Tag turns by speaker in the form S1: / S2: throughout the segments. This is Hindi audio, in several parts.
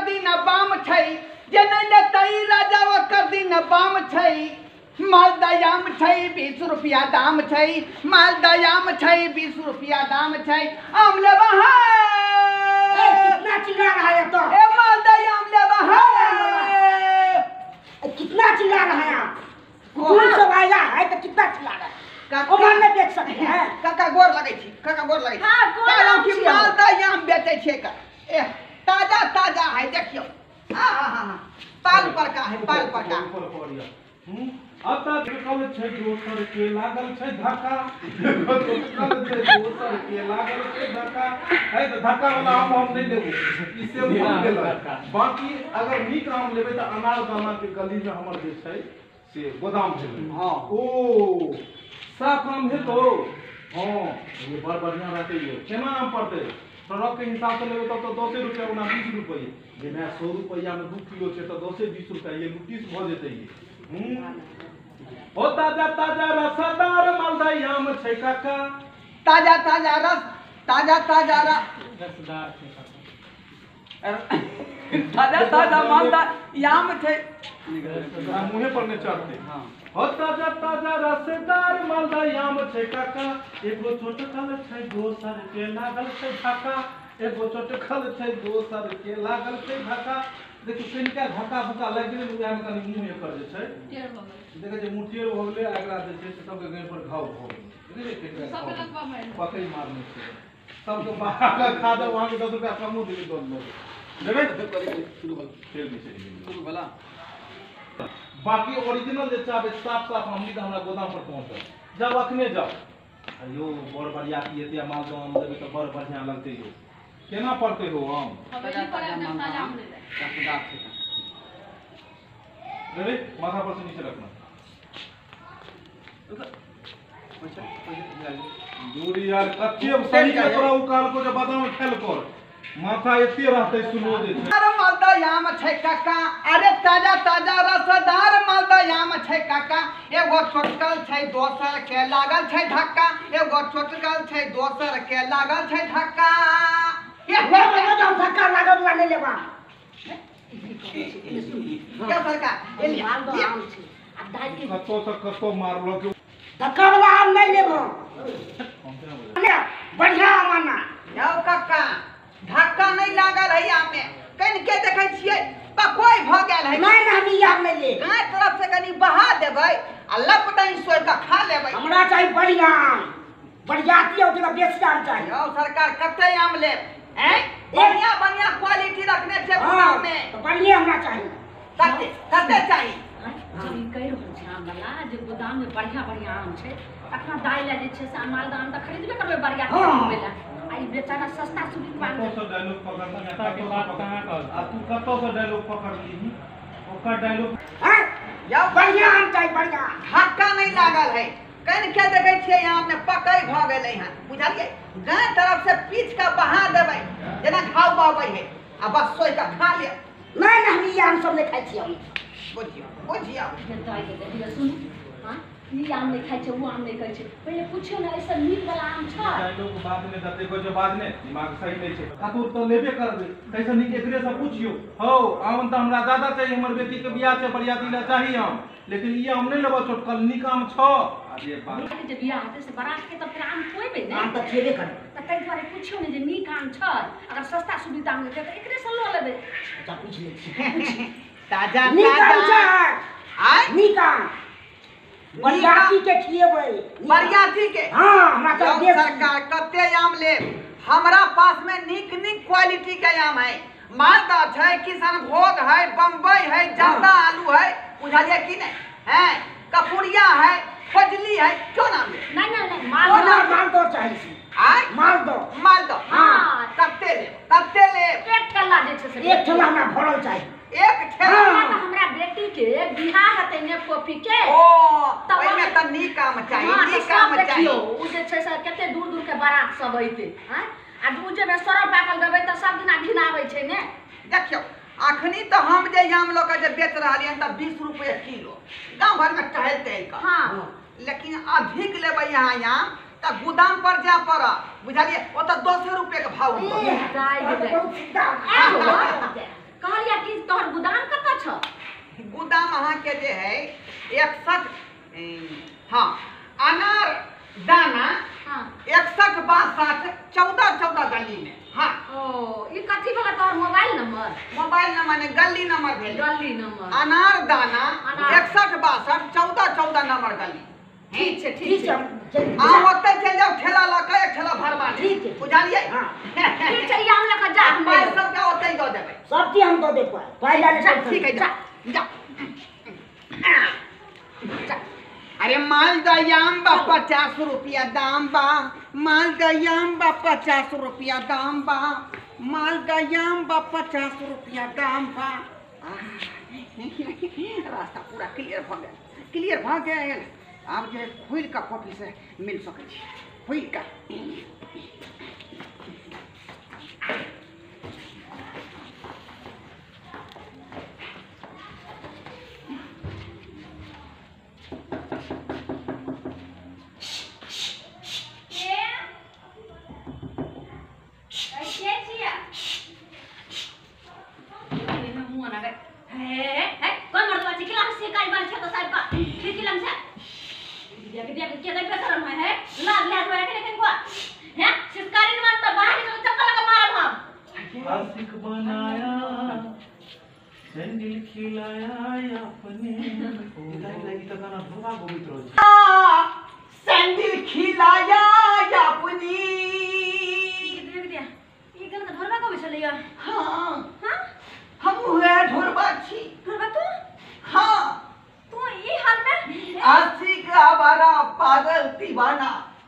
S1: कर दी न बाम छै जे नहीं लेतई राजा वो कर दी न बाम छै मालदायाम छै 20 रुपया दाम छै मालदायाम छै 20 रुपया दाम छै आम लेबा है
S2: कितना चिल्ला रहा है तो
S1: ए मालदायाम लेबा है
S2: कितना चिल्ला रहा है आप कुकुर सब आया है तो कितना चिल्ला रहा है
S1: काका
S2: ओमन में बेच सकते हैं
S1: काका गोर लगै छी काका गोर लगै छी
S2: हां गोर
S1: की मालदायाम बेचै छै का ए ताजा ताजा है देखियो हां पाल पर का है पाल पर का
S3: अब तक कल छै दोसर के लागल छै धक्का कल छै दोसर के लागल छै धक्का है तो धक्का वाला हम नहीं लेबो इससे बोल गेल बाकी अगर नीक आम लेबै त अनार दाना के गली में हमर जे छै से गोदाम छै हां ओ साफ आम है तो हां ये बड़ बढ़िया रहते यो केना आम पड़ते ट्रक के हिसाब से लेबै तब तो 10 रुपया ओना 20 रुपये जे मैं 100 रुपया में 2 किलो छै तो 10 20 रुपया ये 30 भ जेतै ओ ताजा ताजा रसदार मालदाई आम छै काका
S1: ताजा ताजा रस ताजा ताजा
S3: रसदार छै
S1: ताजा ताजा मालदाई आम छै
S3: मुंहे पर ने चढ़ते ओ ताजा ताजा रसदार मालदाई आम छै काका एगो चोटकल छै दोसर के लागल छै धक्का एगो चोटकल छै दोसर के लागल छै धक्का देखिए कनिका धक्का फक्का लग गेलै उएह में कनी मुंह एकर जे छै देखे जे मुठियर हो गेलै एकरा जे छै से सबके गांव पर घाव हो गेलै देखिए कनिका सब लगवा मार पकड़ मारने छै सबके बाहर खा दो वहां के 10 रुपया कमो देली दोन लोग देबे शुरू कर फेर भी छै शुरू भला बाकी ओरिजिनल जे चाबे साफ साफ हमनी का हमरा गोदाम पर पहुंचल जब अखने जाओ अयो बड़ बढ़िया की एते माल तो हम देबे तो बड़ बढ़िया लगते यो केना पड़ते हो हम रेडी माथा पर से नीचे रखना दूरी यार कच्चे सही के तोरा उकाल को जब बादाम खेल कर माथा एते रहते सुनो दे
S1: अरे मालदायाम छै काका अरे ताजा ताजा रसदार मालदायाम छै काका एगो छोटकल छै दोसर के लागल छै धक्का एगो छोटकल छै दोसर के लागल छै धक्का
S2: ये तो धक्का लागल वाले लेबा
S1: क्या सरकार ये
S2: माल दो आम छै अब दाई के
S3: कतो से कतो मारलो के
S2: धक्का वाला आम नहीं लेबो बढ़िया आमाना
S1: जाओ काका धक्का नहीं लागल है आम में कन के देखै छियै कोई भ गेल है
S2: नहीं हम आम नहीं ले
S1: गाय तरफ से कनी बहा देबै आ लपटै सोइ का खा लेबै
S2: हमरा चाहिए बढ़िया आम बढ़ियाती हो तो बेचदार चाहिए
S1: जाओ सरकार कते आम लेब हैं बढ़िया बढ़िया क्वालिटी रखने छै गोदाम में
S2: तो बढ़िया हमरा चाहिए
S1: कते कते चाहिए
S4: जब ई कह रहल छै आम वाला जे गोदाम में बढ़िया बढ़िया आम छै अपना दाई ले जे छै से मालदा आम त खरीदबे करबै बढ़िया खरीदबे ला आई बेचारा सस्ता सुविधा मांग
S3: कतो से डायलॉग पकड़ना के बात कहां कर आ तू कतो से डायलॉग पकड़ ली ओकर डायलॉग
S2: हैं
S1: जाओ
S2: बढ़िया आम चाहिए बढ़िया
S1: धक्का नहीं लागल है कन के देखै छियै यहाँ में पकै भ गेलै हन बुझलियै गाय तरफ से पीछ का बहा देबै जेना घाव बाबै है आ बस सोइ का खा ले
S2: नहीं हम ये आम सब नहीं खाई छी हम
S1: बुझियो बुझियो
S4: दाई के देखिए सुन हां ई आम नहीं खाइ छै वो आम नहीं खाइ छै पहिले पूछियो ना ऐसा नीक वाला आम छै
S3: डायलॉग बाद में दते को जो बाद में दिमाग सही नहीं छै खातुर तो लेबे करबे कैसे निक एकरे से पूछियो हो आम त हमरा ज्यादा चाहिए हमर बेटी के बियाह छै बरियाती ला चाहिए हम लेकिन ये हम नहीं लेबो छोटकल निक आम छ आजे बात
S4: जे बियाह हेतै से बारात के त फिर आम खोइबे ने
S2: आम तो खेबे करे
S4: त कई बार पूछियो ने जे नीक आम छै अगर सस्ता सुविधा में देतै त एकरे से लो लेबै
S2: अच्छा पूछ ले
S1: ताजा
S2: नीक आम
S1: ताजा
S2: छै
S1: आय
S2: नीक आम बढ़ियाती के खिएबै
S1: बरियाती के
S2: हां हमरा
S1: जाओ
S2: चाहिए
S1: सरकार कते आम ले हमरा पास में निक निक क्वालिटी के आम है मालदा छै किशनभोग है बम्बई है जर्दा आलू है बुझलिए कि नहीं है कपूरिया है फजली है क्यों नाम ले
S4: नहीं
S2: माल दो चाहिए
S1: आय माल दो
S4: हाँ।
S1: कते ले
S4: एक ठेला जे छै से
S2: एक ठेला हमरा भरल चाहिए
S1: एक ठेला
S2: हाँ।
S4: त हमरा बेटी के बियाह हेतै ने कॉपी के
S1: ओ
S4: तब
S1: ओइ में त नीक आम चाहिए
S4: हाँ,
S1: नीक
S4: सब
S1: आम
S4: देखियो
S1: चाहिए
S4: उ जे छै से कते दूर दूर के बारात सब अइते हैं आ उ जे में सरल पाकल देबै त सब दिना घिनाबै छै ने
S1: देखियो अखनी तो हम जे आम लोग के जे बेच रहलियन त 20 रुपए किलो गांव भर में टहलते का
S4: हां
S1: लेकिन अधिक लेबै यहाँ आम त गोदाम पर जा पड़ा बुझलिए ओ त 10 रुपए के भाव
S4: दाई दे
S2: बहुत सीधा
S4: कहलिए
S1: 61 हाँ अनार दाना
S4: हाँ
S1: 61 62 14 गली में। हाँ
S4: ओ ये कथी वाला तोहर मोबाइल नंबर
S1: मोबाइल नंबर ने गली नंबर भेल
S4: गली नंबर
S1: अनार दाना
S4: अनार।
S1: 61 62 14 नंबर गली।
S4: ठीक छै
S2: ठीक
S4: ठीक
S2: छै
S4: छै
S2: हम
S1: आ ओते चल जाओ ठेला ला के एक ठेला भरवा ले
S2: ठीक है।
S1: बुझलिए।
S2: हाँ
S4: ठीक छै या हम लका जा हम
S1: माल
S4: ले
S1: सब का ओते ही दो देबे।
S2: सब चीज हम दो दे पहले
S4: जा ठीक है जा
S1: जा अरे मालदयाम बा 50 रुपया दाम बा मालदयाम बा 50 रुपया दाम बा मालदयाम बा 50 रुपया दाम बा। रास्ता पूरा क्लियर भ गेल आब जे खुल का कॉपी से मिल सकै छै खुल का।
S3: आशिक बनाया सैंडल खिलाया अपने लगी तो गाना भरवा गोवित रोज
S1: सैंडल खिलाया अपनी। हाँ हम हुए ढोरबा छी। हाँ आशिक आवारा पागल दीवाना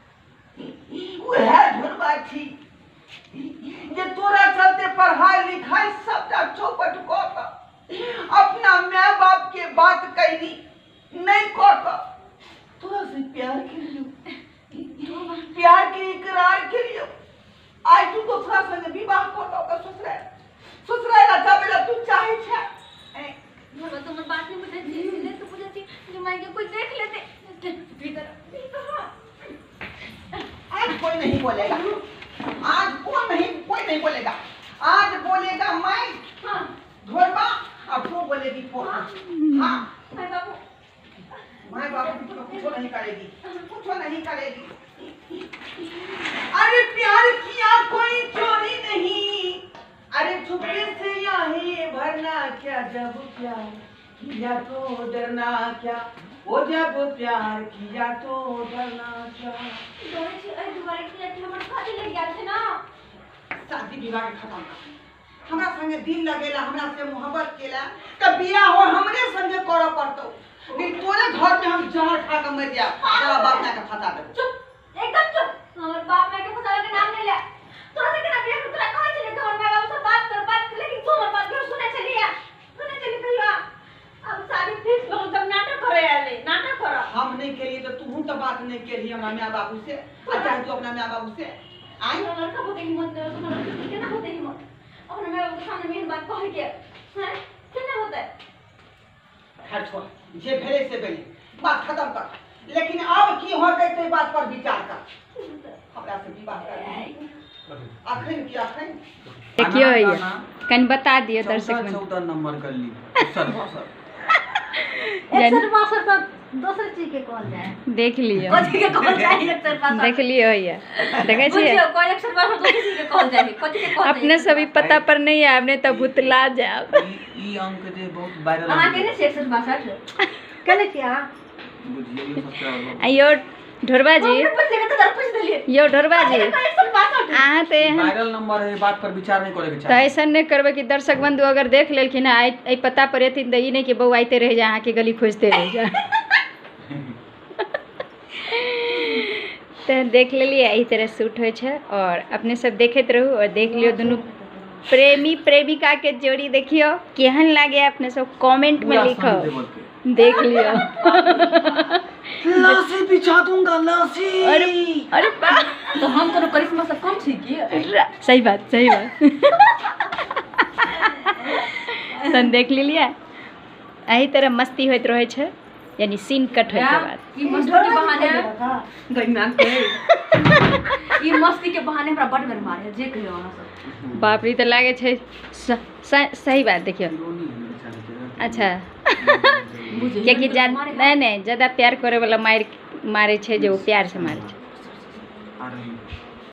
S1: वह ढोरबा छी जे तोरा चलते पढ़ाई लिखाई सबटा चौपट कऽ कऽ अपना माय बाप के बात कैली नहीं कऽ कऽ तोरा से प्यार केलियो प्यार के इकरार केलियो आज तू दूसरा संग विवाह कऽ कऽ ओकर ससुराल ला जाबे ला तू चाहे छै। आज कोई नहीं बोलेगा आज कोई नहीं बोलेगा आज बोलेगा मैं ढोलबा और तू बोलेगी पोहा। हाँ माय बाबू कुछ नहीं करेगी। अरे प्यार किया कोई चोरी नहीं अरे चुपके से यहाँ भरना क्या जब प्यार किया तो डरना क्या वो जब प्यार किया तो डरना क्या। शादी विवाह के खत्म कर हमरा संगे दिल लगेला हमरा से मोहब्बत केला त बियाह हो हमरे संगे करऽ पड़तो नहीं तोरे घर में हम जहर खा के मर जा तेरा बाप ना के फसा दे।
S4: चुप एकदम चुप हमर बाप माय के फसावे के नाम नहीं ले तोरा से केना बियाह तोरा कह छले कि हमर बाप से बात लेकिन तू हमर बात क्यों सुने चली कहियो अब शादी फिक्स हो तब नाटक करे आले नाटक कर
S1: हम नहीं केलिए तो तू तो बात नहीं केली हमरा माय बाबू से अच्छा तू अपना माय बाबू से आई
S4: हमर कबो के हिम्मत नहीं तुम्हारा केना होते हिम्मत अपने माय बाप के सामने मेरी बात कह के हैं केना होता है
S1: खैर छोड़ जे भेले से भेले बात खत्म कर लेकिन अब की होतै ते बात पर विचार कर हमरा से विवाह कर अखन की अखन
S5: देखियो ये कन बता दियो दर्शक में
S6: 14 नंबर कर ली सर
S4: 162 तो दूसरी चीज के कहल जाए
S5: देख लियो
S4: कथि के कहल जाए 162
S5: देख लियो ये देखे छिए
S4: बुझियो कोई 162 दूसरी चीज के कहल जाए कथि के कहल
S5: अपने सभी पता पर नहीं है आपने तो भुतला जाओ
S6: ई अंक जे बहुत वायरल
S4: अहाँ केने 162 केने किया
S6: बुझिए ये सबसे
S5: आयो ढोरबा जी
S4: पूछ लेके तो पूछ देलिए
S5: यो ढोरबा जी
S4: 162
S5: अहाँ ते
S6: वायरल नंबर है बात पर विचार नहीं करे के
S5: तो
S6: चाहिए।
S5: ऐसा नहीं करबे कि दर्शक बंधु अगर देख लेलखिन आई पता पर एथिन तो ई नहीं कि बहू आते रह जा अहाँ के गली खोजते रह जा तो देख लेलिए यही तरह शूट हो छै और अपने सब देखते रहू और देख लियो दोनों प्रेमी प्रेमिका के जोड़ी देखियो केहन लागे अपने सब कमेंट में लिखो देख लियो
S6: लाशी बिछा दूंगा लाशी।
S5: अरे वाह
S4: तो हम कोनो करिश्मा से कम छी की
S5: सही बात तन देख लिया यही तरह मस्ती होइत रहे छै यानी सीन कट होय के बाद
S4: ई मस्ती के बहाने गइमा के ई मस्ती के बहाने हमरा बड़ बेर मारे जे कहियो अहाँ सब
S5: बाप रे तो लागे छै सही बात देखियो अच्छा कियाकि नहीं ज़्यादा प्यार करे वाला मारे छे जो प्यार से मारे छे।
S6: अरे